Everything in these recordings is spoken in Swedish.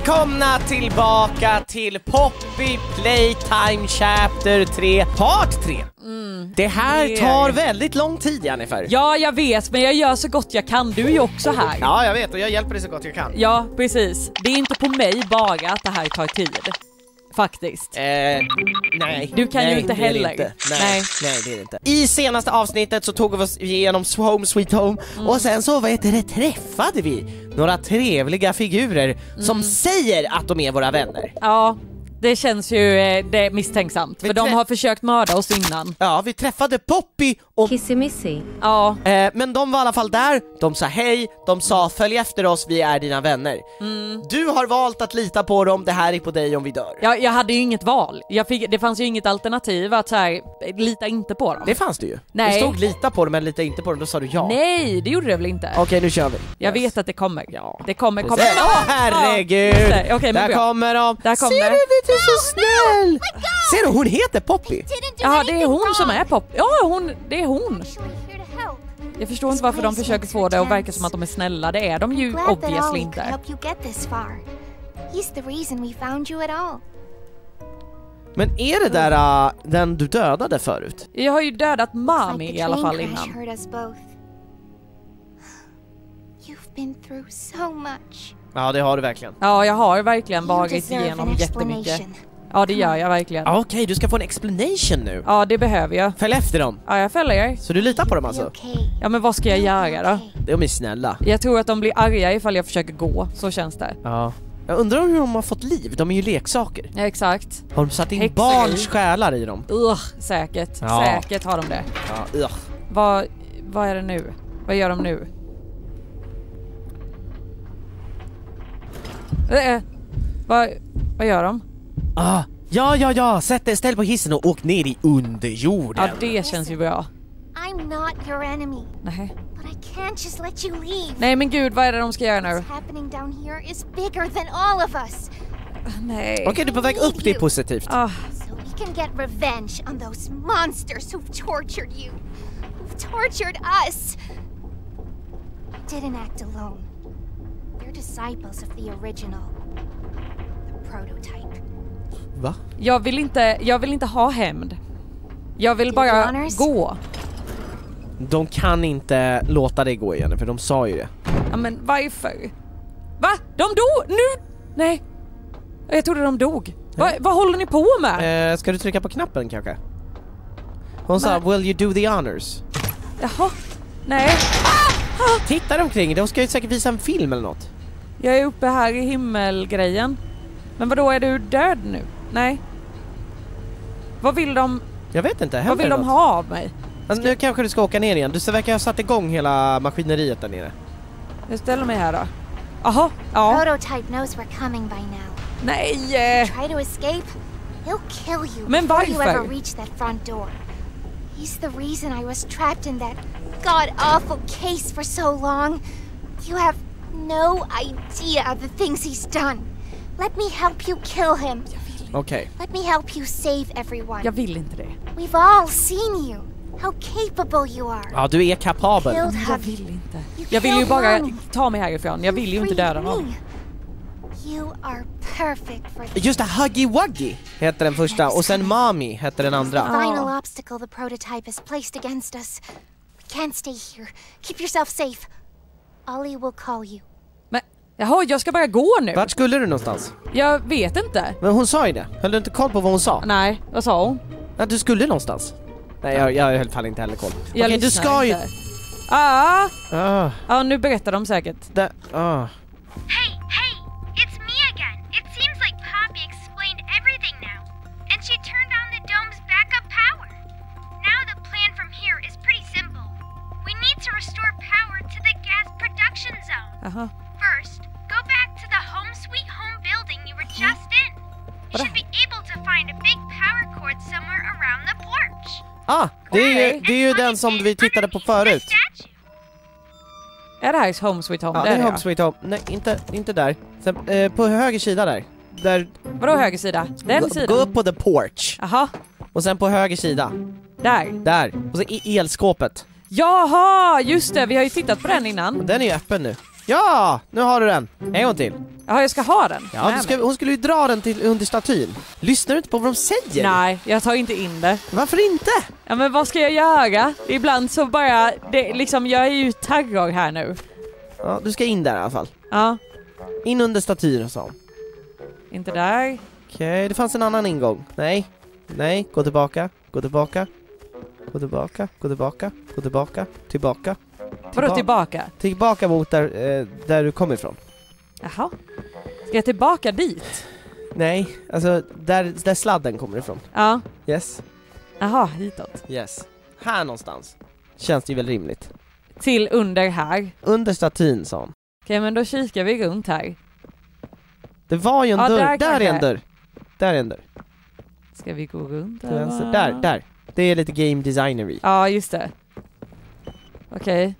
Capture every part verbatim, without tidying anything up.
Välkomna tillbaka till Poppy Playtime Chapter tre, Part tre. Mm, det här tar väldigt lång tid, Jennifer. Ja, jag vet, men jag gör så gott jag kan. Du är ju också här. Ja, jag vet, och jag hjälper dig så gott jag kan. Ja, precis. Det är inte på mig bara att det här tar tid. Faktiskt. Eh, nej. Du kan nej, ju inte heller. Inte. Nej, nej. nej, det är det inte. I senaste avsnittet så tog vi oss igenom Home Sweet Home mm. och sen så, vad heter det, träffade vi några trevliga figurer mm. som säger att de är våra vänner. Ja. Det känns ju eh, det är misstänksamt. För de har försökt mörda oss innan. Ja, vi träffade Poppy och Kissimissy. Ja. Eh, men de var i alla fall där. De sa hej, de sa följ efter oss, vi är dina vänner. Mm. Du har valt att lita på dem, det här är på dig om vi dör. Ja, jag hade ju inget val. Jag fick, det fanns ju inget alternativ att så här, lita inte på dem. Det fanns det ju. Nej. Det stod lita på dem men lita inte på dem, då sa du ja. Nej, det gjorde det väl inte. Okej, nu kör vi. Jag yes. vet att det kommer. Ja. Det kommer, kommer. Åh, oh, herregud. Ja. Okay, där kommer de. Där kommer. Ser du, du är så snäll. Ser du, hon heter Poppy. Ja, det är hon som är Poppy. Ja, hon, det är hon. Jag förstår inte varför de försöker få det att verka som att de är snälla. Det är de ju obviously inte. Men är det där uh, den du dödade förut? Jag har ju dödat Mami i alla fall innan. Ja, det har du verkligen. Ja, jag har verkligen varit igenom jättemycket. Ja, det gör jag verkligen. Okej, okay, du ska få en explanation nu. Ja, det behöver jag. Följ efter dem. Ja, jag följer. Så du litar på dem alltså? Ja, men vad ska jag göra då? De är snälla. Jag tror att de blir arga ifall jag försöker gå. Så känns det. Ja. Jag undrar hur de har fått liv. De är ju leksaker. Ja, exakt. Har de satt in Häxor. barns själar i dem? Ugh, säkert. Ja. Säkert har de det. Ja, ugh. Vad, vad är det nu? Vad gör de nu? Äh, vad, vad gör de? Ah, ja, ja, ja. Sätt dig, ställ på hissen och åk ner i underjorden. Ja, det känns ju bra. I'm not your enemy. Nej. But I can't just let you leave. Nej, men gud, vad är det de ska göra nu? What's happening down here is bigger than all of us. Nej. Okej, okay, du är på väg upp, det är positivt. Ah. So we can get revenge on those monsters who've tortured you. Who've tortured us. I didn't act alone. They're disciples of the original. The prototype. Va? Jag vill inte, jag vill inte ha hämnd. Jag vill bara gå. De kan inte låta dig gå igen, för de sa ju det. Ja, men varför? Va? De dog? Nu? Nej. Jag trodde de dog. Va, vad håller ni på med? Eh, ska du trycka på knappen kanske? Hon sa, will you do the honors? Jaha. Nej. Ah! Titta omkring, de ska ju säkert visa en film eller något. Jag är uppe här i himmelgrejen. Men vadå, är du död nu? Nej. Vad vill de? Jag vet inte. Vad vill de något? ha av mig? Alltså, nu kanske du ska åka ner igen. Du verkar ha satt igång hela maskineriet där nere. Jag ställer mig här då. Aha, ja. Prototype knows we're coming by now. Nej! Try to escape. He'll kill you Men before you varför? ever reach that front door. He's the reason I was trapped in that god-awful case for so long. You have no idea of the things he's done. Let me help you kill him. Okej. Okay. Let me help you save everyone. Jag vill inte det. We've all seen you. How capable you are. Ja, du är kapabel. Jag vill inte. Jag vill ju bara ta mig härifrån. Jag vill ju inte döda någon. You are perfect for this. Just det, Huggy Wuggy heter den första och sen Mami heter den andra. The final obstacle the prototype has placed against us. We can't stay here. Keep yourself safe. Ollie will call you. Men jaha, jag ska bara gå nu. Vart skulle du någonstans? Jag vet inte. Men hon sa ju det. Höll du inte koll på vad hon sa? Nej, vad sa hon? Att du skulle någonstans. Nej, jag, jag höll fan inte heller koll. Jag Okej, du ska ju... Ah. Ah. Ja, nu berättar de säkert. Det... Ah. Hey, hey! It's me again. It seems like Poppy explained everything now. And she turned on the dome's backup power. Now the plan from here is pretty simple. We need to restore power to the gas production zone. Aha. First, go back to the Home Sweet Home building you were just in. You should be able to find a big power cord somewhere around the porch. Ah, det är ju, det är ju den som vi tittade på förut. Är det här Home Sweet Home? Ja, det är Home Sweet Home. Nej, inte, inte där. Sen, eh, på höger sida där. där. Vadå höger sida? Den gå, sidan? Gå upp på the porch. Aha. Och sen på höger sida. Där? Där. Och så i elskåpet. Jaha, just det. Vi har ju tittat på den innan. Den är ju öppen nu. Ja, nu har du den. En gång till. Ja, jag ska ha den. Ja, du ska, hon skulle ju dra den till under statyn. Lyssnar du inte på vad de säger? Nej, jag tar inte in det. Varför inte? Ja, men vad ska jag göra? Ibland så bara, det, liksom, jag är ju terror här nu. Ja, du ska in där i alla fall. Ja. In under statyn och så. Inte där. Okej, det fanns en annan ingång. Nej, nej, gå tillbaka, gå tillbaka. Gå tillbaka, gå tillbaka, gå tillbaka, tillbaka. Vadå tillbaka? Tillbaka mot där, eh, där du kommer ifrån. Jaha. Ska jag tillbaka dit? Nej, alltså där, där sladden kommer ifrån. Ja. Yes. Jaha, hitåt. Yes. Här någonstans. Känns det ju väl rimligt. Till under här. Under statyn, sa hon. Okej, men då kikar vi runt här. Det var ju en Ja, dörr. där Där är en kanske. dörr. Där är en dörr. Ska vi gå runt Till där? vänster. Där, där. Det är lite game designery. Ja, just det. Okej.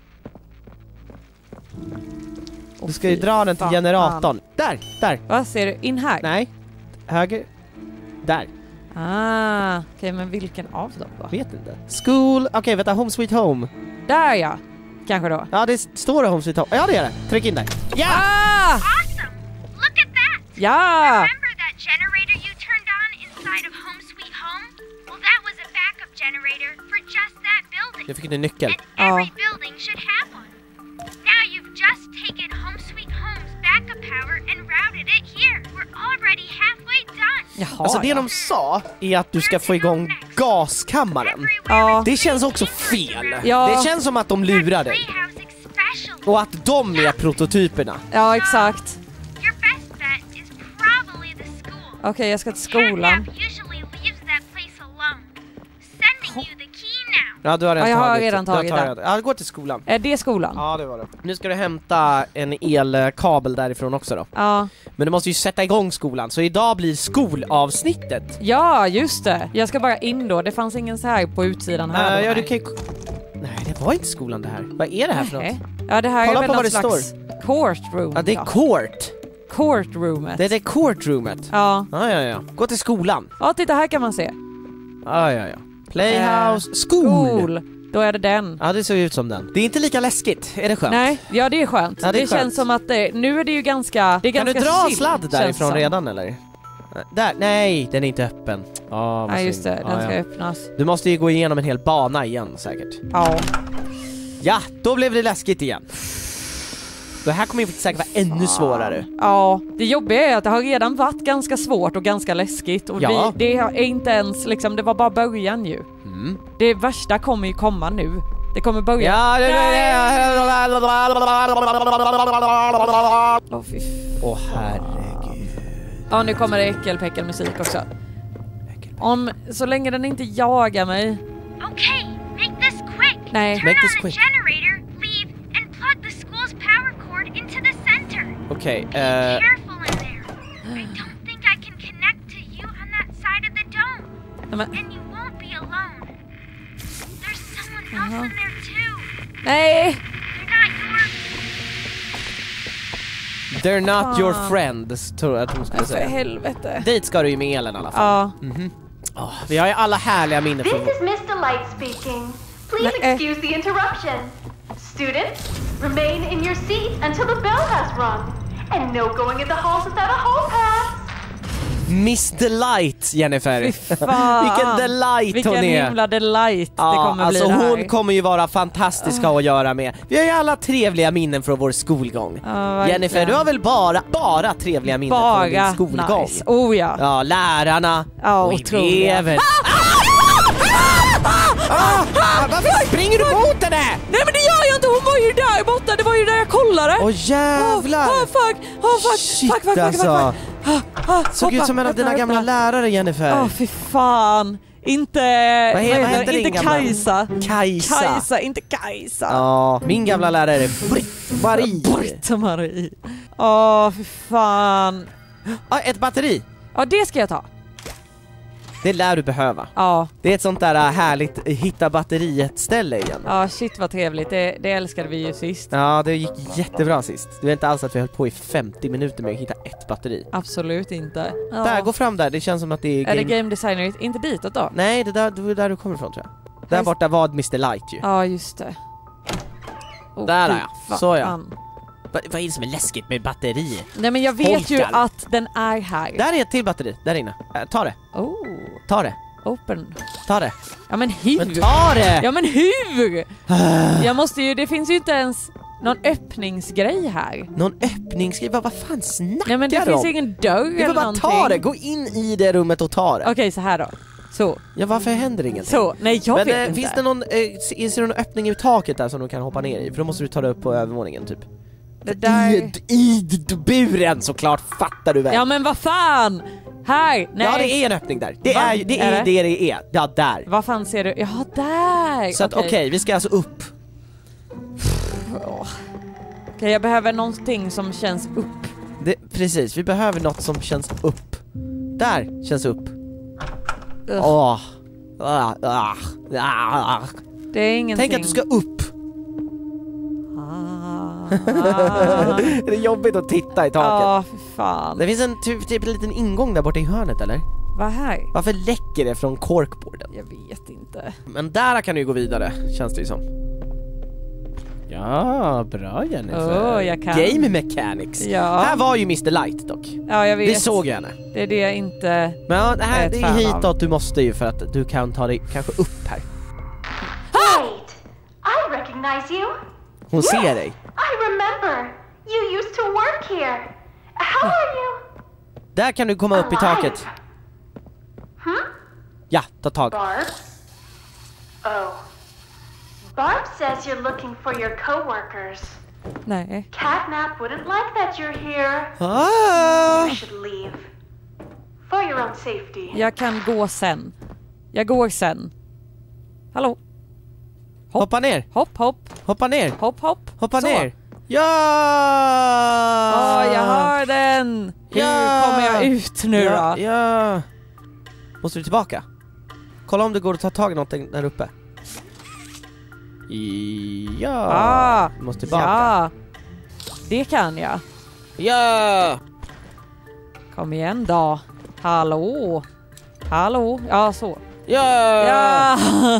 Du ska ju dra den till fan. generatorn. Där, där. Vad ser du? In här? Nej. Höger. Där. Ah, okej, men vilken av dem då? Vet inte. School. Okej, okay, vänta. Home sweet home. Där ja. Kanske då. Ja, det står det home sweet home. Ja, det är det. Tryck in där. Ja! Ah! Awesome! Look at that! Ja! Remember that generator you turned on inside of Home Sweet Home? Well, that was a backup generator for just that building. Jag fick en nyckel. And every Ja. building should have one. Now you've just taken Home Sweet Home's backup power and routed it here. We're already halfway done. Jaha, Alltså det ja. de sa är att du ska få igång gaskammaren. Ja. Det känns också fel. Ja. Det känns som att de lurar dig. Playhouse is special. Och att de är prototyperna. Ja, exakt. Your best bet is probably the school. Okej, jag ska till skolan. Catnap usually leaves that place alone. Sending you the key now. Ja, du har redan Ja, jag har tagit. redan Du har tagit tagit. Ja, gå till skolan. Är det skolan? Ja, det var det. Nu ska du hämta en elkabel därifrån också då. Ja. Men du måste ju sätta igång skolan. Så idag blir skolavsnittet. Ja, just det. Jag ska bara in då. Det fanns ingen så här på utsidan här. Uh, då, ja, du nej. kan ju... Nej, det var inte skolan det här. Vad är det här för Nej. något? Ja, det här Kolla är väl på vad någon det slags courtroom. Ja, det är court. Courtroomet. Det är det courtroomet. Ja. Ja, ja, ja. Gå till skolan. Ja, titta här kan man se. Ja, ja, ja. Playhouse. Eh, School. School. Då är det den. Ja, det ser ut som den. Det är inte lika läskigt. Är det skönt? Nej, ja det är skönt. Ja, det det är skönt. känns som att det, nu är det ju ganska det är Kan ganska du dra chill, sladd känns därifrån som. redan eller? Där, nej, den är inte öppen. Ja, Ja, just det. Den ja, ska ja. öppnas. Du måste ju gå igenom en hel bana igen säkert. Ja. Ja, då blev det läskigt igen. Det här kommer ju säkert vara ännu svårare. Ja, det jobbiga är att det har redan varit ganska svårt och ganska läskigt och Ja. vi, det är inte ens liksom, det var bara början ju. Mm. Det värsta kommer ju komma nu. Det kommer börja. Ja, det Åh fy. Åh herregud. Ja, nu kommer det äckelpäckelmusik också. Om, så länge den inte jagar mig. Okay, make this quick. Nej. Turn Make this on quick. the generator, leave, and plug the school's power cord into the center. Okej, Be eh, careful in there. I don't think I can connect to you on that side of the dome. Nej, men, And you won't be alone. There's someone else in there too. nej! They're not your... they're not your friends, tror jag att hon skulle För säga. helvete. Dit ska du ju med elen i alla fall. Ja. Åh, vi har ju alla härliga minnen This från... is Miss Delight speaking. Please Nej. excuse the interruption. Students, remain in your seat until the bell has rung. And no going in the halls without a hall pass. Miss Delight, Jennifer. Fy fan. Vilken delight Vilken hon är. himla delight det Ja, kommer alltså bli det här. hon kommer ju vara fantastisk att göra med. Vi har ju alla trevliga minnen från vår skolgång. Ja, verkligen. Jennifer, du har väl bara, bara trevliga minnen från din Bara skolgång? nice. Oh ja. Ja, lärarna Ja, och otroliga. elever. Ah, ah, varför springer du mot henne? Nej men det gör jag inte, hon var ju där borta, det var ju där jag kollade. Åh jävlar! Åh oh, fuck, oh fuck, Shit, fuck, fuck, fuck, alltså. fuck, fuck. Ah, ah, Såg hoppa, ut som en av dina öppna, gamla öppna. lärare, Jennifer. Åh fy fan. Inte, Vad he- vad hette det? din Inte gamla- Kajsa. Kajsa. Kajsa, inte Kajsa. Ja, min gamla lärare är Britt-Marie. Britt-Marie. Åh fy fan. Ah, ett batteri. Ja det ska jag ta. Det lär du behöva. Ja, Det är ett sånt där äh, härligt hitta batteriet ställe igen. ja shit vad trevligt, det, det älskade vi ju sist. Ja, det gick jättebra sist. Det är inte alls att vi höll på i femtio minuter med att hitta ett batteri. Absolut inte. Ja. Där, gå fram där. Det känns som att det är Är game... det game designer? Inte ditåt då? Nej, det där, det var där du kommer ifrån tror jag. Där Här- borta var mister Light ju. Ja just det. Oh, Där fy är jag. Så ja. fan. Va, vad är det som är läskigt med batteri? Nej men jag vet Holkar. ju att den är här. Där är ett till batteri, där inne. Äh, ta det. Oh, Ta det. open. Ta det. Ja men hur? Men ta det! Ja men hur? Jag måste ju, det finns ju inte ens någon öppningsgrej här. Någon öppningsgrej, vad, vad fan snackar Nej men det de finns om? ingen dörr Du får eller bara någonting. ta det, gå in i det rummet och ta det. Okej, så här då. Så. Ja, varför händer ingenting? Så, nej jag Men vet eh, inte. finns det någon, eh, ser ser du någon öppning i taket där som du kan hoppa ner i? För då måste du ta det upp på övervåningen typ. Det där... I, i d- buren såklart, fattar du väl? Ja men vad fan! Här! Nej. Ja, det är en öppning där. Det Va? är ju- det Är är det? det det är. Ja, där. Vad fan ser du? Ja, där! Så att okej, Okej, vi ska alltså upp. Okej, jag behöver någonting som känns upp. Det, precis, vi behöver något som känns upp. Där känns upp. Ugh. Åh. Ah, ah, ah. Det är ingenting. Tänk att du ska upp. Ah. Det är jobbigt att titta i taket. Ja, för fan. Det finns en typ, typ en liten ingång där borta i hörnet, eller? Vad här? Varför läcker det från corkboarden? Jag vet inte. Men där kan du ju gå vidare, känns det ju som. Ja, bra Jennifer. Åh, jag kan. Game mechanics. Ja. Här var ju mister Light dock. Ja, jag vet. Vi såg ju henne. Det är det jag inte... Men ja, det här Jag är det ett är fan hitåt av. du måste ju för att du kan ta dig kanske upp här. Wait! I recognize you. Hon ser dig. I remember. You used to work here. How are you? Där kan du komma upp i taket. Hmm? Ja, ta tag. Barb? Oh. Barb says you're looking for your coworkers. Nej. Catnap wouldn't like that you're here. Ah! You should leave. For your own safety. Jag kan gå sen. Jag går sen. Hallå? Hoppa ner, Hopp, hopp. hoppa ner, Hopp, hopp. hoppa Så. ner. Ja! Åh, jag har den! Hur Ja. kommer jag ut nu ja, då? ja. Måste du tillbaka? Kolla om det går att ta tag i något där uppe. Ja. Ah, Du måste tillbaka. ja. Det kan jag. Ja. Kom igen då. Hallå? Hallå? Ja, så. Ja. Ja!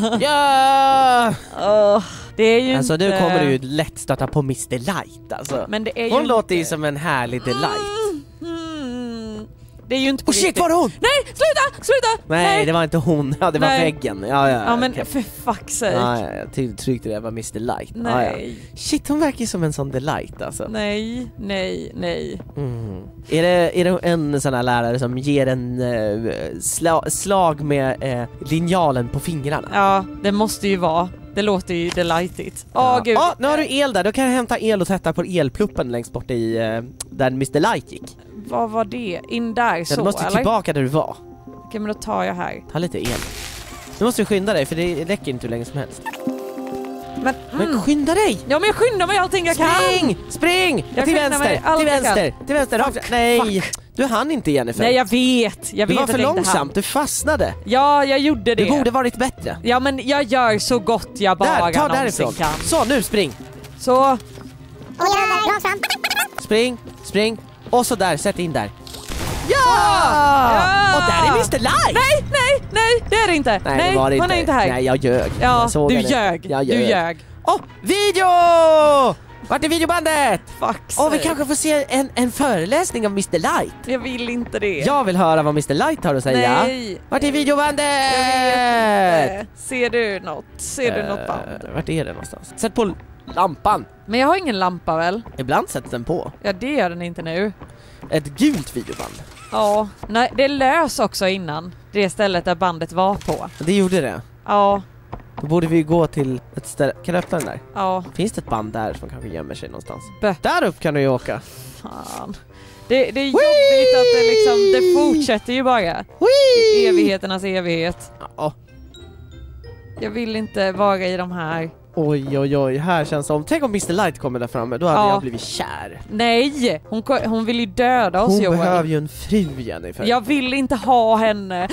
Ja. Åh, det är ju Alltså inte... du kommer du ju lätt stöta på mister Light alltså. Men det är ju Hon inte... låter ju som en härlig delight. Mm. Det är ju inte på Oh shit, riktigt. var det hon? Nej, sluta! Sluta! Nej, det var inte hon. Ja, det var Nej. väggen. Ja, ja, Ja men okej. för fuck's sake. Ja, ja, jag ty- tryckte det var mister Light. Ja, ja. Nej. Shit, hon verkar ju som en sån delight alltså. Nej, nej, nej. Mm. Är, det, är det en sån här lärare som ger en eh, sla, slag med eh, linjalen på fingrarna? Ja, det måste ju vara. Det låter ju delightigt. Åh Ja. gud. Åh, nu har du el där. Då kan jag hämta el och sätta på elpluppen längst bort i eh, där mister Light gick. Vad var det? In där Ja, så, du måste eller? tillbaka där du var. Okej, men då tar jag här. Ta lite el. Nu måste du skynda dig för det räcker inte hur länge som helst. Men, Men mm. skynda dig! Ja, men jag skyndar mig allting jag kan! Spring! Spring! Jag till skyndar mig vänster! allt Till jag kan. vänster! Till vänster! Rakt. Nej! Du hann inte Jennifer. Nej, jag vet! Jag du vet var att för jag inte långsamt, hann. du fastnade. Ja, jag gjorde det. Du borde varit bättre. Ja, men jag gör så gott jag bara Där, ta någonsin därifrån. kan. Så, nu spring! Så, Och gör det rakt fram. Spring, spring. Och så där, sätt in där. Ja! Ja! Och där är mister Light! nej, nej, nej, det är det inte. Nej, det var det han inte. är inte här. Nej, jag ljög. Ja, jag såg du det. ljög. Jag Du ljög. Åh, video! Vart är videobandet? Fuck Åh, vi sake. kanske får se en, en föreläsning av mister Light. Jag vill inte det. Jag vill höra vad mister Light har att säga. Nej. Vart är videobandet? Eh, Ser du något? Ser du något band? Eh, Vart är det någonstans? Sätt på lampan. Men jag har ingen lampa väl? Ibland sätts den på. Ja, det gör den inte nu. Ett gult videoband. Ja, nej, det lös också innan. Det stället där bandet var på. Det gjorde det. Ja, Då borde vi gå till ett ställe. Kan du öppna den där? ja, Finns det ett band där som kanske gömmer sig någonstans? Bö. Där upp kan du ju åka. fan. Det, det är jobbigt att det liksom, det fortsätter ju bara. I evigheternas evighet. Ja. Jag vill inte vara i de här. Oj, oj, oj. Här känns det som... Tänk om mister Light kommer där framme. Då hade Ja. jag blivit kär. Nej! Hon, ko- hon vill ju döda oss, Hon Joel. behöver ju en fru, Jennifer. Jag vill inte ha henne.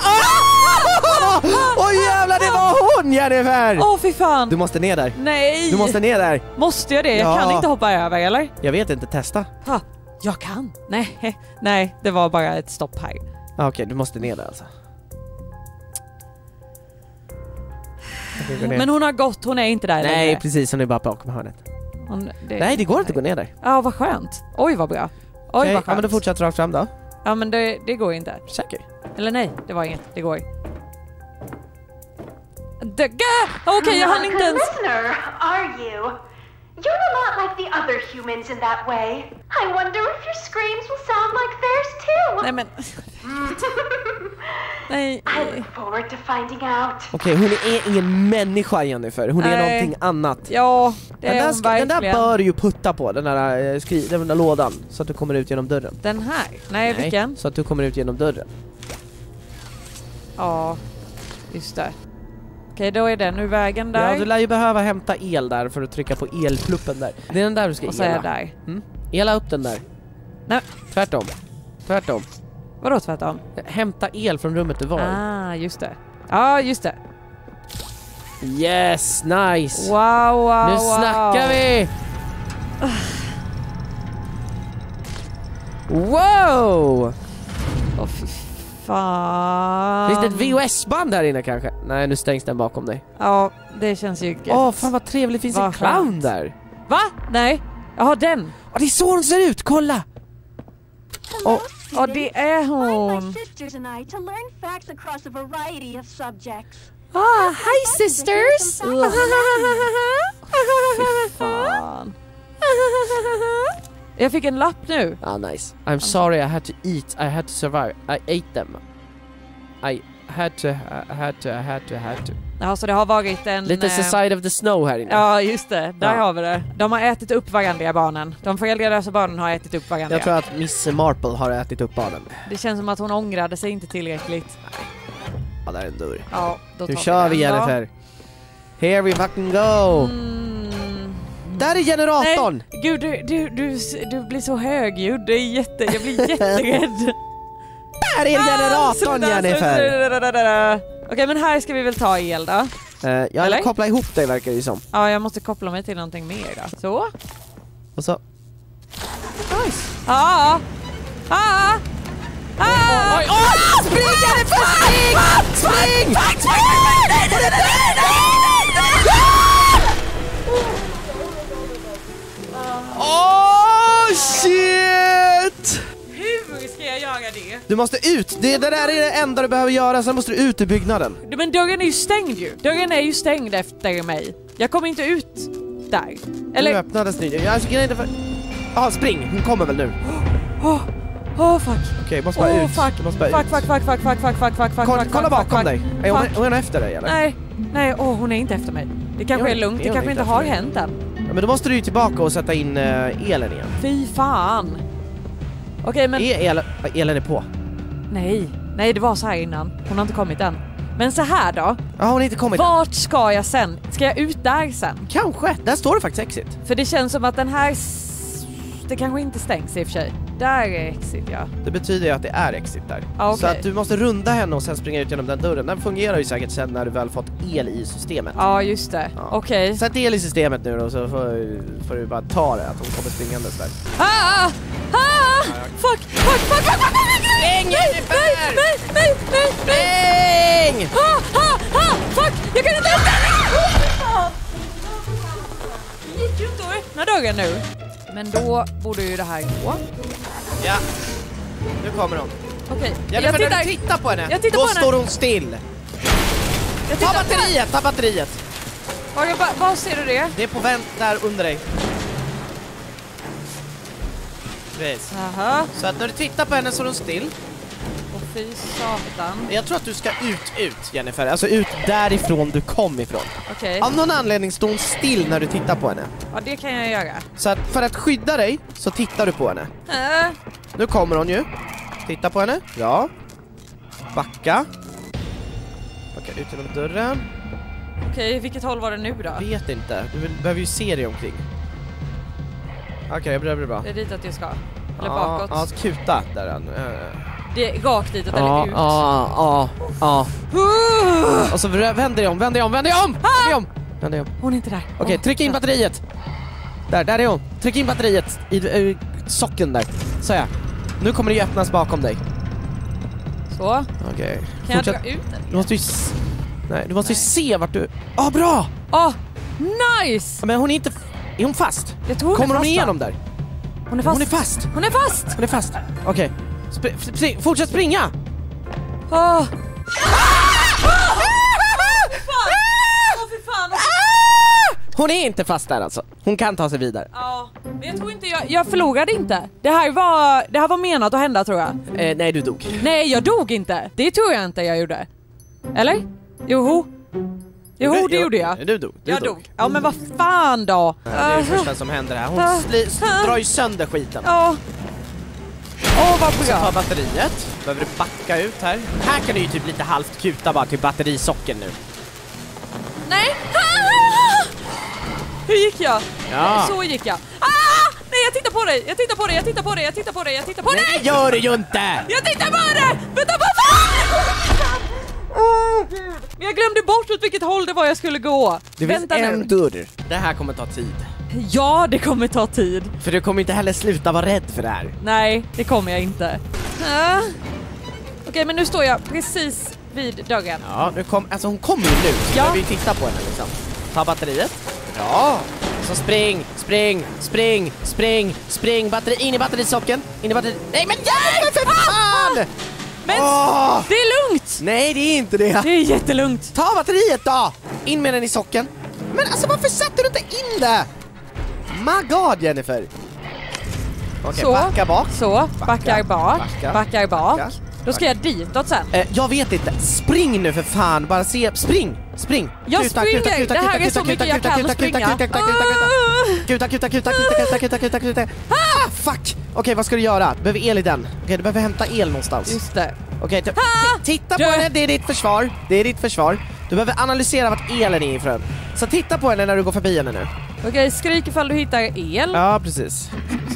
Åh jävlar, det var hon, Jennifer! Åh, fy fan. Du måste ner där. Nej! Du måste ner där. Måste jag det? Jag Ja. kan inte hoppa över, eller? Jag vet inte, testa. Ha, jag kan. Nej, nej, det var bara ett stopp här. Ah, Okej, du måste ner där alltså. Jag ska gå ner. Men hon har gått, hon är inte där Nej, längre. precis, hon är bara bakom hörnet. Hon, det, Nej, det går inte att gå ner där. Ja, vad skönt. Oj, vad bra. Oj, Okej, vad ja, men skönt. då fortsätter rakt fram då. Ja, men det, det går inte. Säker. Eller nej, det var inget. Det går. Okej, okay, jag hann inte ens... Listener, are you? You're a lot like the other humans in that way. I wonder if your screams will sound like theirs too. Nej, men... nej. I look forward to finding out. Okej, hon är ingen människa, Jennifer. Hon är Nej. någonting annat. Ja, det Den är där, hon ska, den där verkligen. bör ju putta på, den där, eh, skri, den där lådan, så att du kommer ut genom dörren. Den här? Nej, vilken? Så att du kommer ut genom dörren. Ja, just det. Okej, då är den ur vägen där. Ja, du lär ju behöva hämta el där för att trycka på elpluppen där. Det är den där du ska Och så är jag ela. där. Mm. Ela upp den där. Nej. Tvärtom. Tvärtom. Vadå tvärtom? Hämta el från rummet du var i. Ah, just det. Ja, just det. Yes, nice. Wow, wow, Nu wow. snackar vi! Wow! Åh, fy fan. Finns det ett V H S-band här inne kanske? Nej, nu stängs den bakom dig. Ja, det känns ju gött. Åh, fan vad trevligt. Finns Vad en clown skönt. där? Va? Nej. Jaha, den. Ja, det är så hon ser ut, kolla! Åh, oh, det är Join hon. my sisters and I to learn facts across a variety of subjects. Ah, hi sisters! Fy fan. Jag fick en lapp nu. Ah, nice. I'm sorry, I had to eat. I had to survive. I ate them. I had to, I had to, I had to, I had to. Ja, så det har varit en... Lite eh, Society of the Snow här inne. Ja, just det. Där Ja. har vi det. De har ätit upp varandra, barnen. De föräldralösa barnen har ätit upp varandra. Jag tror att Miss Marple har ätit upp barnen. Det känns som att hon ångrade sig inte tillräckligt. Ja, där är en dörr. Ja, då Nu tar kör vi, den då. Jennifer. Here we fucking go. Mm. Där är generatorn! Nej, gud, du, du, du, du blir så högljudd. Det är jätte, jag blir jätterädd. Där är generatorn, Sluta, Jennifer! sluta. Okej, men här ska vi väl ta el då. Uh, jag Eller? vill koppla ihop dig, verkar det ju som. Ja, jag måste koppla mig till någonting mer då. Så. Och så... Nice! Ja. Ja. Ja. Oj, oj! Spring, Jennifer! Spring! Spring! Spring! Åh, shit! Hur ska jag göra det? Du måste ut! Det, det där är det enda du behöver göra, sen måste du ut ur byggnaden. Men dörren är ju stängd ju. Dörren är ju stängd efter mig. Jag kommer inte ut där. Nu Eller... öppnades den. Jag ska inte för... Ja, spring! Hon kommer väl nu. Åh, oh, fuck. Okej, måste bara Åh, ut. fuck. Du måste bara Fuck, ut. fuck, fuck, fuck, fuck, fuck, fuck, fuck, fuck, Kolla, fuck, kolla fuck, bakom fuck, dig. Är hon, fuck. är hon efter dig eller? Nej, nej, åh, hon är inte efter mig. Det kanske Är är hon- lugnt, är det hon kanske inte inte har efter dig? hänt än. Ja, men då måste du ju tillbaka och sätta in uh, elen igen. Fy fan. Okej, men... Är el, elen är på? Nej, nej, det var så här innan. Hon har inte kommit än. Men så här då. Ja, hon har inte kommit än. Vart ska jag sen? Ska jag ut där sen? Kanske. Där står det faktiskt exit. För det känns som att den här... s- Det kanske inte stängs i och för sig. Där är exit, ja. Det betyder ju att det är exit där. Ah, okej. Så att du måste runda henne och sen springa ut genom den dörren. Den fungerar ju säkert sen när du väl fått el i systemet. Ja, just det. Ja. Okej. Sätt el i systemet nu då, så får, får du bara ta det att hon kommer springandes där. Ah! Ah! Fuck! Fuck! Fuck! Fuck! Fuck! Spring, Nej! Nej! Nej! Nej! Nej! Nej! Spring! Ah! Ah! Ah! Fuck! Jag kan inte öppna den! Det gick ju inte att öppna dörren nu. Men då borde ju det här gå. Ja, nu kommer hon. Okej, Ja, jag för när tittar. du tittar på henne, Jag tittar då på henne. står hon still. Jag Ta tittar. batteriet, ta batteriet. Var, jag bara, var ser du det? Det är på vänt där under dig. Precis. Aha. Så att när du tittar på henne så är hon still. Och fy satan. Jag tror att du ska ut, ut Jennifer. Alltså ut därifrån du kom ifrån. Okej. Av någon anledning står hon still när du tittar på henne. Ja, det kan jag göra. Så att för att skydda dig så tittar du på henne. Äh. Nu kommer hon ju. Titta på henne. Ja. Backa. Backa ut genom dörren. Okej, vilket håll var det nu då? Vet inte. Du vill, behöver ju se dig omkring. Okej, okay, bra, bra, bra. Det är dit att jag ska. Eller Ja, bakåt. ja, kuta där. han. Eh, Det är rakt ditåt Ja, eller ut. ja, ja, ja. Uh! Och så vänder jag om, vänder jag om, vänder jag om! Vänder jag om! Vänder jag om. Hon är inte där. Okej, Åh, tryck in där. batteriet. Där, där är hon. Tryck in batteriet i uh, socken där. Så ja. Nu kommer det ju öppnas bakom dig. Så. Okej. Kan jag Fortsätt. dra ut den? Du måste ju s- Nej, du måste Nej. ju se vart du... Ah, bra! Åh, nice! Men hon är inte... Är hon fast? Jag tror hon Kommer är hon fast, igenom där? Hon är fast. Hon är fast. Hon är fast. Hon är fast. Okej. Okay. Spr- spr- fortsätt springa. Åh. Åh, fy fan. Hon är inte fast där alltså. Hon kan ta sig vidare. Ja, men jag tror inte jag, jag förlorade inte. Det här var det här var menat att hända, tror jag. Eh, nej, du dog. Nej, jag dog inte. Det tror jag inte jag gjorde. Eller? Joho. Jo, du, det gjorde jag. Du dog. Du jag dog. Ja, men vad fan då? Det är det första som händer här. Hon sli- sli- drar ju sönder skiten. Ja. Åh, vad Så bra. tar batteriet. Behöver du backa ut här. Här kan du ju typ lite halvt kuta bara till batterisocken nu. Nej. Hur gick jag? Ja. Så gick jag. Ah! Nej, jag tittar på dig. Jag tittar på dig. Jag tittar på dig. Jag tittar på dig. Jag tittar på dig. Nej, det gör du ju inte! Jag tittar på dig. Vänta, vad fan? Åh, Gud. Men jag glömde bort åt vilket håll det var jag skulle gå. Det finns Vänta en nu. dörr. Det här kommer ta tid. Ja, det kommer ta tid. För du kommer inte heller sluta vara rädd för det här. Nej, det kommer jag inte. Ah. Okej, men nu står jag precis vid dörren. Ja, nu kom, alltså hon kommer ju nu. Så Ja. ja. Vi titta på henne liksom. Ta batteriet. Ja. Så spring, spring, spring, spring, spring. Batteri, in i batterisocken. In i batteri... Nej, men nej, för fan! Men Åh! det är lugnt. Nej, det är inte det. Det är jättelugnt. Ta batteriet då! In med den i socken. Men alltså varför sätter du inte in det? My God, Jennifer. Okej, Så. backa bak. Så, backar bak. backa, Backar bak. backa, Då ska jag ditåt sen. Eh, jag vet inte. Spring nu för fan. Bara se. Spring! Spring! Jag springer. Det här är så mycket jag kan springa. Kuta, kuta, kuta, kuta, kuta, kuta, kuta, kuta. Ah, fuck! Okej, vad ska du göra? Du behöver el i den. Okej, du behöver hämta el någonstans. Just det. Okej, t- Ah! titta på Dö. henne. Det är ditt försvar. Det är ditt försvar. Du behöver analysera vart elen är ifrån. Så titta på henne när du går förbi henne nu. Okej, skrik ifall du hittar el. Ja, precis.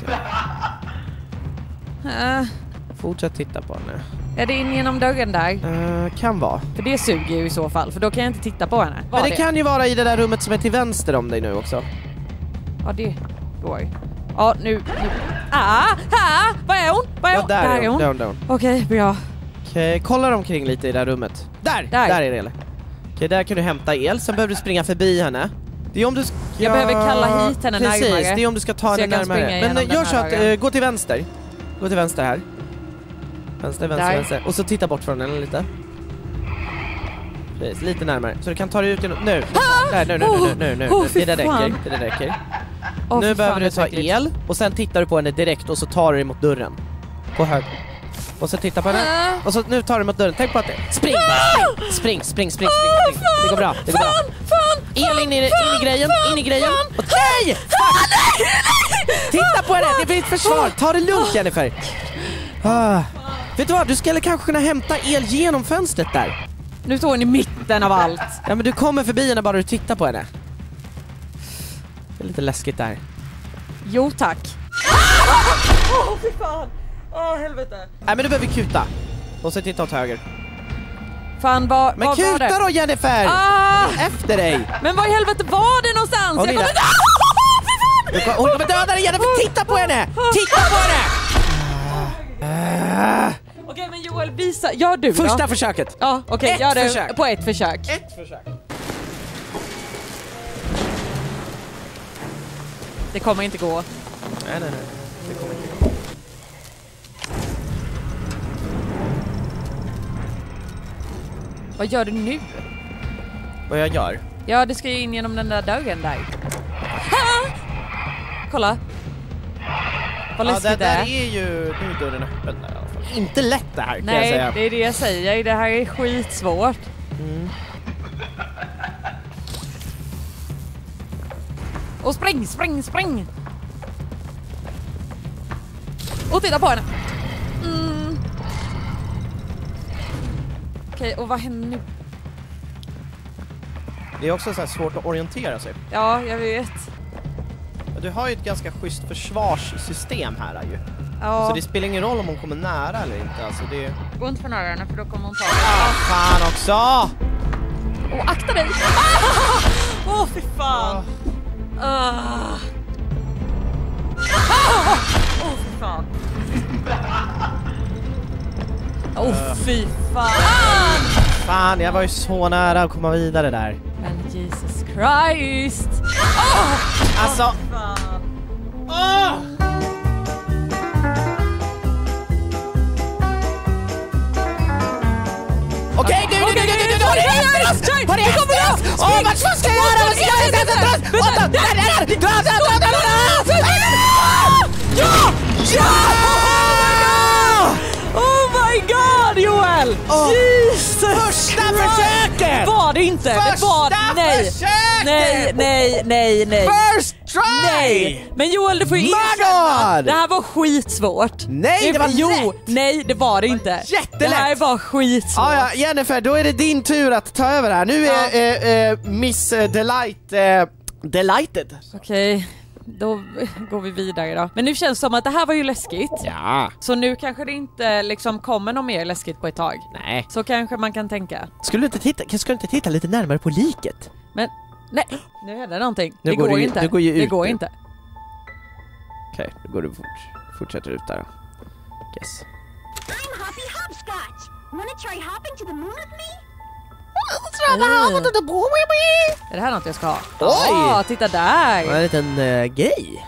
Ah, Fortsätt titta på henne. är det in genom dörren där? Uh, kan vara. För det suger ju i så fall, för då kan jag inte titta på henne. Var Men det kan ju vara i det där rummet som är till vänster om dig nu också. Ja, det går. Ja, nu... nu. Ah! Ah! Vad är hon? Vad är Ja, hon? där är hon. hon. Där är hon, där är hon. Okej, bra. Okej, kolla omkring lite i det där rummet. Där! Där. Där är det el. Okej, där kan du hämta el. Sen behöver du springa förbi henne. Det är om du ska... Jag behöver kalla hit henne Precis, närmare. det är om du ska ta Så henne jag kan springa närmare. igenom Men den gör så här att, vägen. uh, gå till vänster. Gå till vänster här. Vänster, vänster, Där. vänster. Och så titta bort från henne lite. Precis, lite närmare. Så du kan ta dig ut genom... Nu! Ah! Där, nu, nu, nu, nu, nu. Oh, Det där fy fan. räcker. Det där räcker. Åh, Nu fy behöver fan, du det är ta säkert. el. Och sen tittar du på henne direkt och så tar du dig mot dörren. På höger. Och så titta på henne. Ah. Och så nu tar du mot dörren. Tänk på att det... Spring! Spring, spring, spring, spring, spring, spring. Det går bra, det går bra. Fan! El in i, in i grejen, in i grejen. Och nej! Fuck! Titta på henne, det är ditt försvar. Ta det lugnt, Jennifer. Ah. Vet du vad, du skulle kanske kunna hämta el genom fönstret där. Nu står hon i mitten av allt. Ja, men du kommer förbi henne bara du tittar på henne. Det är lite läskigt där. Jo, tack. Åh, fy fan. Åh, helvete. Nej, men du behöver kuta. Och så titta åt höger. Fan, vad, Men vad var det? kuta då, Jennifer! Ah! Efter dig! Men var i helvete var det någonstans? Hon Jag är kommer... där. Ah, fy fan! Du kom- Hon kommer döda dig, Jennifer! Titta på henne! Titta på henne! Ah. Okej, men Joel, visa. Gör du Första då? försöket. Ja, okej, Ett gör det försök. på ett försök. Ett försök. Det kommer inte gå. Nej, nej, nej. Det kommer inte gå. Vad gör du nu? Vad jag gör? Ja, det ska ju in genom den där dörren där. Ah! Kolla. Vad Ja, läskigt det det där är. är ju... Nu är dörren öppen där i alla fall. Inte lätt det här, kan jag Nej, säga. det är det jag säger. Det här är skitsvårt. Mm. Och spring, spring, spring! Och titta på henne! Mm. Okej, och vad händer nu? Det är också så här svårt att orientera sig. Ja, jag vet. Du har ju ett ganska schysst försvarssystem här ju. Ja, Så det spelar ingen roll om hon kommer nära eller inte. Alltså det... gå inte för nära henne för då kommer hon ta dig. Ah, fan också! Och akta dig! Åh, oh, fy fan! Åh, oh. oh, fy fan! Åh, oh, fy fan! Fan, jag var ju så nära att komma vidare där. Men Jesus Christ! Alltså... Åh! Okej, du, du, du, du, du, du, har det hästas! Har det hästas? Åh, vad ska jag göra? Vad ska jag göra? Vänta, där, där, där! Dra, dra, dra, dra, dra! Ja! Ja! Oh my god, Joel! Oh. Jesus! Första försöket! Var det inte? Första det var... nej. försöket! Nej, nej, nej, nej. First try! Nej! Men Joel, du får ju My erkänna. God! Det här var skitsvårt. Nej, det var Jo, lätt. nej, det var det inte. Jättelätt. Det här var skitsvårt. Ja, ja, Jennifer, då är det din tur att ta över här. Nu är Ja. eh, eh, Miss eh, Delight eh, delighted. Okej, då går vi vidare då. Men nu känns det som att det här var ju läskigt. Ja. Så nu kanske det inte liksom kommer något mer läskigt på ett tag. Nej. Så kanske man kan tänka. Skulle du inte titta, ska du inte titta lite närmare på liket? Men, nej, nu hände någonting. Nu det går går, du ju- inte. du går ju det ut går nu. inte. Okej, då går du fort, fortsätter ut där. Yes. I'm Hoppy Hopscotch. Wanna try hopping to the moon with me? Är det här något jag ska ha? Oj! Ja, titta där! Det är en liten uh, grej.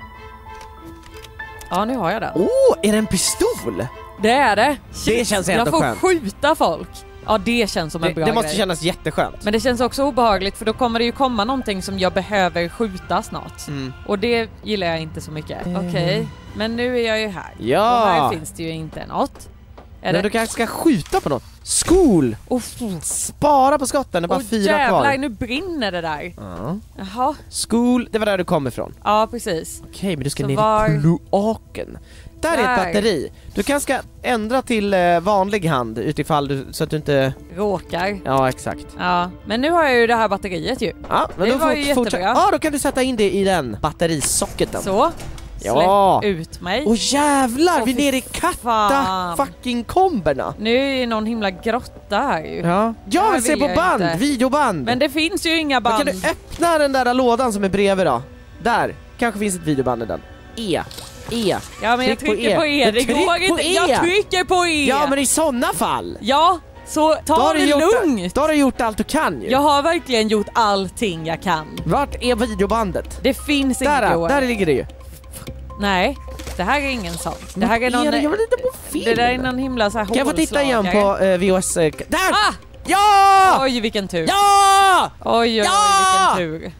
Ja, nu har jag den. Åh, oh, är det en pistol? Det är det. Det känns ändå Jag får skönt. skjuta folk. Ja, det känns som en Det, bra det måste grej. kännas jätteskönt. Men det känns också obehagligt för då kommer det ju komma någonting som jag behöver skjuta snart. Mm. Och det gillar jag inte så mycket. Okej, men nu är jag ju här. Ja. Och här finns det ju inte något. Är Men det? du kanske ska skjuta på något. Skol! Oh, Spara på skotten, det är bara oh, fyra jävlar, kvar. nu brinner det där. Ja. Jaha, Skol, det var där du kom ifrån. ja precis. Okej, men du ska Så ner var- i kloaken. Där är ett Där. batteri. Du kanske ska ändra till eh, vanlig hand utifall du, så att du inte... Råkar. Ja, exakt. Ja, men nu har jag ju det här batteriet ju. Ja, men Det då var får- ju fortsätt- jättebra. Ja, då kan du sätta in det i den batterisocketen. Så, släpp Ja. ut mig. Åh jävlar, Åh, vi är fy nere i katta fan. fucking komberna. Nu är det någon himla grotta här ju. Ja, Det jag här vill se vill på jag band, inte. videoband. Men det finns ju inga Men band. kan du öppna den där lådan som är bredvid då? Där, kanske finns ett videoband i den. E, E. Ja, men jag Tryck på trycker E. på E. Men Det tryck går på inte. E. Jag trycker på E. Ja, men i sådana fall. Ja, så Då ta har det du gjort, lugnt. Då har du gjort allt du kan ju. Jag har verkligen gjort allting jag kan. Vart är videobandet? Det finns Där, inget där, Joel. där ligger det ju. Nej, det här är ingen sån. Det här är någon... Jag vill inte på film. Det där är någon himla så här Kan jag få titta igen hålslagare. på eh, V H S? Eh, där! Ah! Ja! Oj, vilken tur. Ja! Oj, oj, oj, Ja! vilken tur.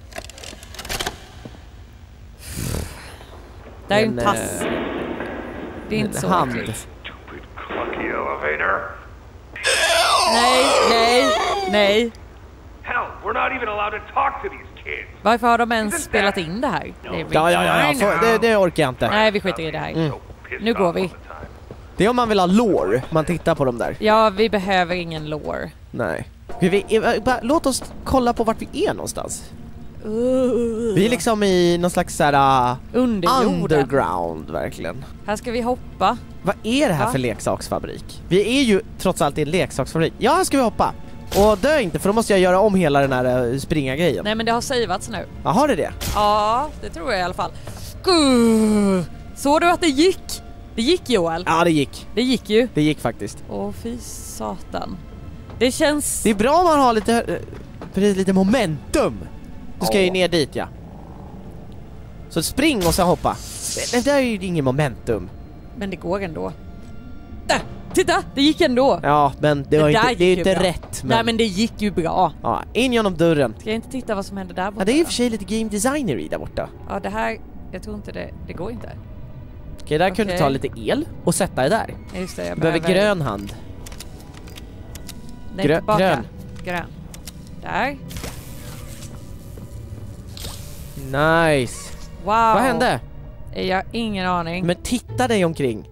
Det här är ju en En, tass. eh, Det är inte så hand. äckligt. Stupid clunky elevator. Nej, nej, nej. Hell, we're not even allowed to talk to these kids. Varför har de ens spelat in det här? Det är Ja, ja, ja, ja. Får, det, det orkar jag inte. Nej, vi skiter i det här. Mm. So pissed Nu går off vi. all the time. Det är om man vill ha lore, man tittar på dem där. Ja, vi behöver ingen lore. Nej. Vi, vi, eh, bara, låt oss kolla på vart vi är någonstans. Vi är liksom i någon slags såhär uh, Underjorden. underground verkligen. Här ska vi hoppa. Vad är det här Va? för leksaksfabrik? Vi är ju trots allt i en leksaksfabrik. Ja, här ska vi hoppa. Och dö inte, för då måste jag göra om hela den här uh, springa-grejen. Nej, men det har savats nu. Ja, har det det? Ja, det tror jag i alla fall. Gud. Såg du att det gick? Det gick, Joel. Ja, det gick. Det gick ju. Det gick faktiskt. Åh, fy satan. Det känns... Det är bra om man har lite, eh, precis lite momentum. Du ska ju ner dit, ja. Så spring och så hoppa. Det där är ju ingen momentum. Men det går ändå. Äh, titta, det gick ändå. Ja, men det, var där inte, det är gick inte ju bra. rätt. Men... Nej, men det gick ju bra. Ja, in genom dörren. Ska jag inte titta vad som händer där borta? Ja, det är i och då? för sig lite game designer i där borta. Ja, det här... Jag tror inte det... Det går inte. Okej, där kunde du ta Okej. lite el och sätta det där. Ja, just det, jag Du behöver grön hand. Nej, grö- tillbaka. grön. Grön. Där. Nice. Wow. Vad hände? Jag har ingen aning. Men titta dig omkring.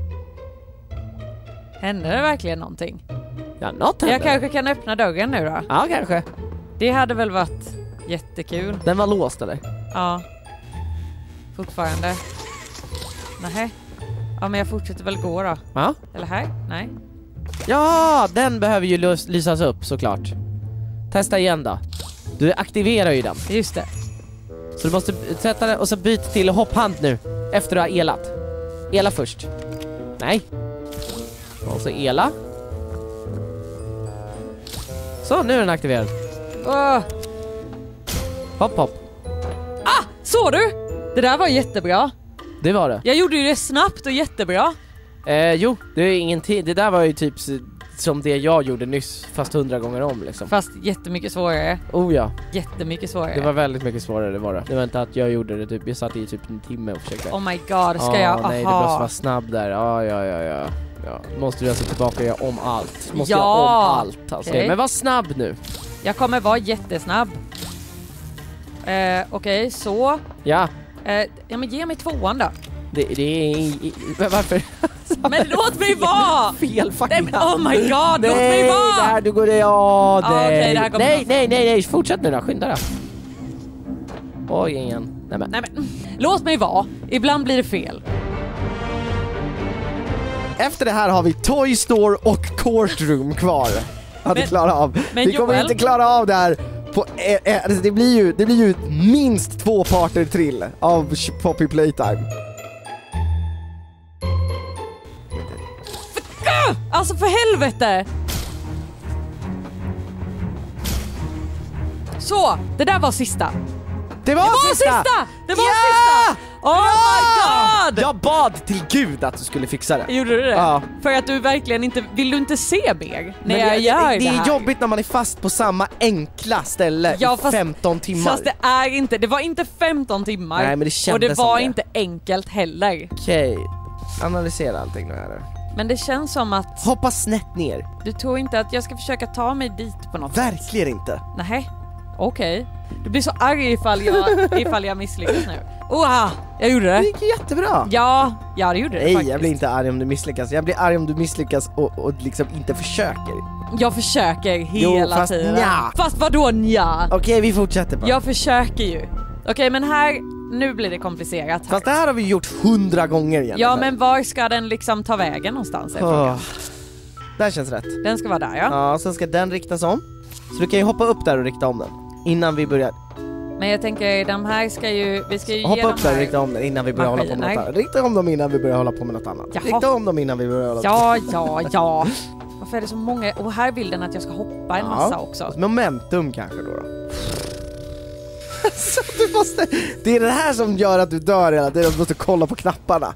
Hände det verkligen någonting? Ja, något hände. Jag kanske kan öppna dörren nu då. Ja, kanske. Det hade väl varit jättekul. Den var låst eller? Ja. Fortfarande. Nej. Ja, men jag fortsätter väl gå då. Ja. Eller här? Nej. Ja, den behöver ju lys- lysas upp såklart. Testa igen då. Du aktiverar ju den. Just det. Så du måste sätta den och så byt till hopphand nu. Efter du har elat. Ela först. Nej. Och så ela. Så, nu är den aktiverad. Uh. Hopp, hopp. Ah, såg du? Det där var jättebra. Det var det. Jag gjorde ju det snabbt och jättebra. Eh, jo, det är ingenting. Det där var ju typ som det jag gjorde nyss, fast hundra gånger om liksom. Fast jättemycket svårare. Oh ja. Jättemycket svårare. Det var väldigt mycket svårare, det var det. Det var inte att jag gjorde det typ, jag satt i typ en timme och försökte. Oh my god, ska ah, jag? Aha. Nej, det måste vara snabb där. Ah, ja, ja, ja. Ja, måste du alltså tillbaka och göra om allt. Måste ja. göra om allt alltså. Okay. Men var snabb nu. Jag kommer vara jättesnabb. Eh, Okej, okay, så. Ja. Eh, ja, men ge mig tvåan då. Det, det är... Varför? Men låt mig vara! Fel fucking nej, oh my god, låt nej, mig vara! Nej, det här, du går det... Ja, ah, okay, det här kommer nej, nej, nej, nej, fortsätt nu då, skynda då. Oj, igen. Nej men. nej men, låt mig vara. Ibland blir det fel. Efter det här har vi Toy Store och Courtroom kvar. Att men, klara av. Men vi kommer Joel, inte klara av det här på, eh, eh, det, blir ju, det blir ju minst två parter till av Poppy Playtime. Alltså för helvete! Så, det där var sista. Det var, det var sista! sista! Det var ja! sista! Oh my god! Jag bad till Gud att du skulle fixa det. Gjorde du det? Ja. För att du verkligen inte... Vill du inte se mer när Men jag det, gör det, det är här? jobbigt när man är fast på samma enkla ställe ja, i fast, femton timmar. Fast det är inte... Det var inte femton timmar. Nej, men det kändes och det som var det. inte enkelt heller. Okej, okay. Analysera allting nu här. Men det känns som att... Hoppa snett ner. Du tror inte att jag ska försöka ta mig dit på något Verkligen sätt? inte. Nej, okej. Okay. Du blir så arg ifall jag, ifall jag misslyckas nu. Oha, jag gjorde det. Det gick jättebra. Ja, ja det gjorde det Nej, faktiskt. jag blir inte arg om du misslyckas. Jag blir arg om du misslyckas och, och liksom inte försöker. Jag försöker hela jo, fast tiden. Nja. Fast vadå nja? Okej, okay, vi fortsätter bara. Jag försöker ju. Okej, okay, men här, nu blir det komplicerat. Här. Fast det här har vi gjort hundra gånger igen. Ja, men var ska den liksom ta vägen någonstans? Oh. Där känns rätt. Den ska vara där, ja. Ja, sen ska den riktas om. Så du kan ju hoppa upp där och rikta om den innan vi börjar. Men jag tänker, de här ska ju, vi ska ju hoppa ge upp där och rikta om den innan vi börjar maskiner. hålla på med något annat. Rikta om dem innan vi börjar hålla på med något annat. Jaha. Rikta om dem innan vi börjar hålla ja, på. Ja, ja, ja. Varför är det så många? Och här vill den att jag ska hoppa en ja. massa också. Momentum kanske då då. Så du måste, det är det här som gör att du dör hela tiden. Du måste kolla på knapparna.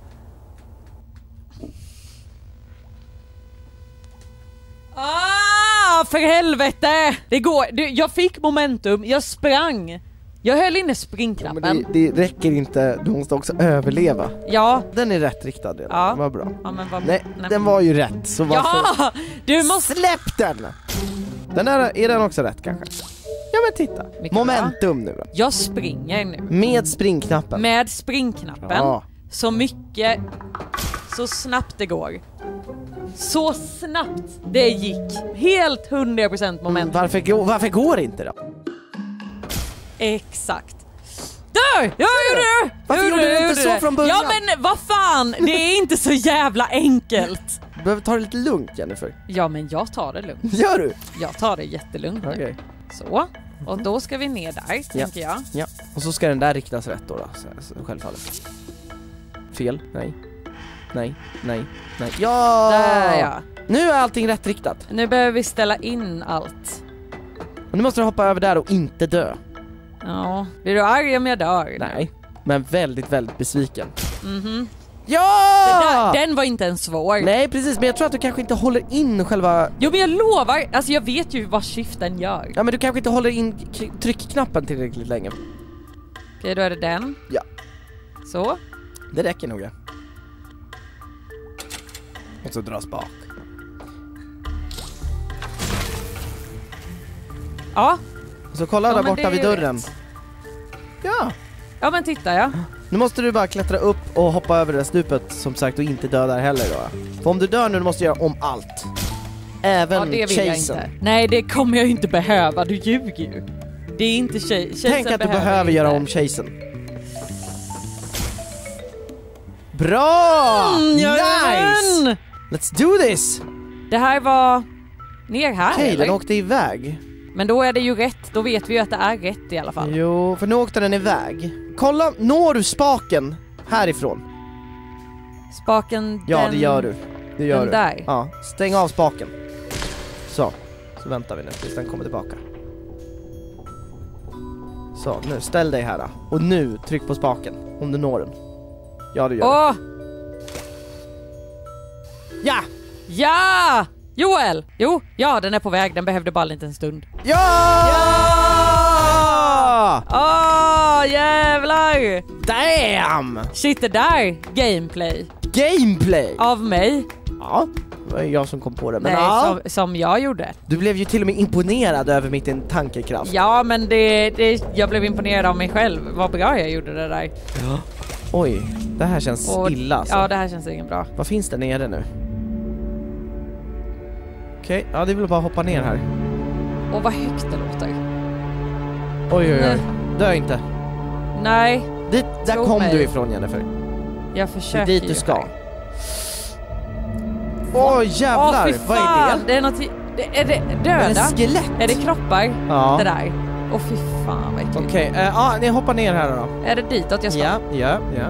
Ah, för helvete! Det går, du, jag fick momentum, jag sprang. Jag höll inne springknappen. Ja, men det, det räcker inte, du måste också överleva. Ja. Den är rätt riktad redan, ja. Vad bra. Ja, men vad, nej, nej, den var ju rätt, så varför? Ja, du måste... Släpp den! Den där, är den också rätt kanske? Ja men titta, Mycket momentum bra. nu då. Jag springer nu. Med springknappen. Med springknappen. Ja. Så mycket, så snabbt det går. Så snabbt det gick. Helt hundra procent momentum. Mm, varför, varför går det inte då? Exakt. Där! Jag gjorde det! Varför gjorde du inte så från början? Ja men vad fan, det är inte så jävla enkelt. Du behöver ta det lite lugnt, Jennifer. Ja men jag tar det lugnt. Gör du? Jag tar det jättelugnt Okej. nu. Så, och då ska vi ner där, ja. tänker jag. Ja, och så ska den där riktas rätt då, då så, så, självfallet. Fel, nej. Nej, nej, nej. Ja! Där ja. Nu är allting rätt riktat. Nu behöver vi ställa in allt. Och nu måste du hoppa över där och inte dö. Ja, blir du arg om jag dör? Nej, men väldigt, väldigt besviken. Mhm. Ja! Där, den var inte ens svår. Nej, precis, men jag tror att du kanske inte håller in själva... Jo, men jag lovar, alltså jag vet ju vad skiften gör. Ja, men du kanske inte håller in k- tryckknappen tillräckligt länge. Okej, då är det den. Ja. Så. Det räcker nog. Och så dras bak. Ja. Och så kolla Ja, där men borta det är vid ju dörren. rätt. Ja. Ja, men titta, ja. Nu måste du bara klättra upp och hoppa över det där stupet, som sagt, och inte dö där heller då. För om du dör nu, du måste göra om allt. Även Ja, det vill jag chasen. inte. Nej, det kommer jag inte behöva. Du ljuger ju. Det är inte chasen. Tänk att du behöver inte. göra om chasen. Bra! Mm, nice! Let's do this! Det här var ner här, Okej, eller? den åkte iväg. Men då är det ju rätt. Då vet vi ju att det är rätt i alla fall. Jo, för nu åkte den iväg. Kolla, når du spaken härifrån? Spaken, Ja, den... det gör du. Det gör den du. där. Ja, stäng av spaken. Så, så väntar vi nu tills den kommer tillbaka. Så, nu ställ dig här då. Och nu, tryck på spaken om du når den. Ja, du gör Åh! det. Ja! Ja! Joel! Jo, ja, den är på väg. Den behövde bara en liten stund. Ja! Ja! Åh, jävlar! Damn! Shit, det där gameplay Gameplay! av mig. Ja, det var jag som kom på det. Men Nej, ja, som, som jag gjorde. du blev ju till och med imponerad över mitt tankekraft. Ja, men det, det, jag blev imponerad av mig själv. Vad bra jag gjorde det där. Ja. Oj, det här känns Och, illa alltså. Ja, det här känns ingen bra. Vad finns det nere nu? Okej, okay, ja det vill bara hoppa ner här. Och vad högt det låter. Oj, oj, oj. Nej. Dö inte. Nej, Dit, där Tro kom mig. du ifrån, Jennifer. jag Det försöker är dit ju du ska. här. Åh jävlar, Åh, fy vad är fan, det? det är något... Det, är det Är döda? det skelett? Är det kroppar? Ja. Det där. Åh fy fan vad äckligt. Okej, okay, uh, ah, ni hoppar ner här då. Är det ditåt jag ska? Ja, ja, ja.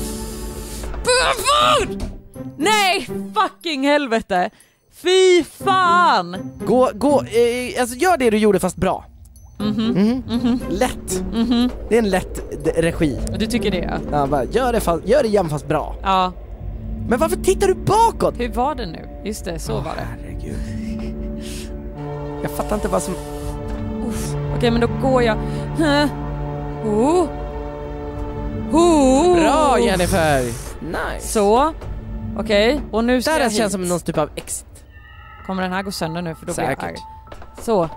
Nej, fucking helvete. Fy fan. Gå, gå, eh, alltså gör det du gjorde fast bra. Mhm. Mhm. Mhm. Lätt. Mhm. Det är en lätt d- regi. Du tycker det? Ja. Ja, bara, gör, det fast, gör det igen fast bra. Ja. Men varför tittar du bakåt? Hur var det nu? Just det, så Åh, var det. Herregud. Jag fattar inte vad som... Uff. Okej, men då går jag. Huh. Oh. Oh. Bra Jennifer! Nice. Så. Okej, och nu ska Där jag känns hit. som någon typ av exit. Kommer den här gå sönder nu för då blir Säkert. jag arg. Så.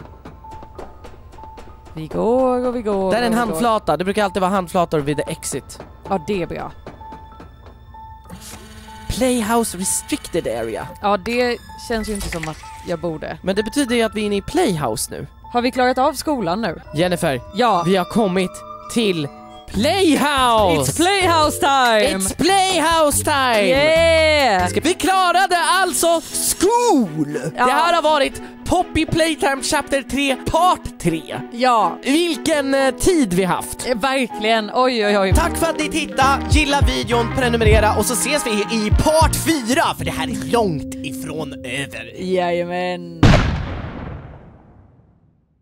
Vi går och vi går. Där är en och vi går. handflata. Det brukar alltid vara handflator vid the exit. Ja, det är bra. Playhouse restricted area. Ja, det känns ju inte som att jag borde. Men det betyder ju att vi är inne i Playhouse nu. Har vi klarat av skolan nu? Jennifer, Ja. vi har kommit till Playhouse! It's Playhouse time! It's Playhouse time! Yeah! Vi klarade alltså school! Ja. Det här har varit Poppy Playtime Chapter tre Part tre. Ja, Vilken eh, tid vi haft! eh, verkligen. Oj, oj, oj. Tack för att ni tittade, gilla videon, prenumerera och så ses vi i Part fyra för det här är långt ifrån över. Jajamän.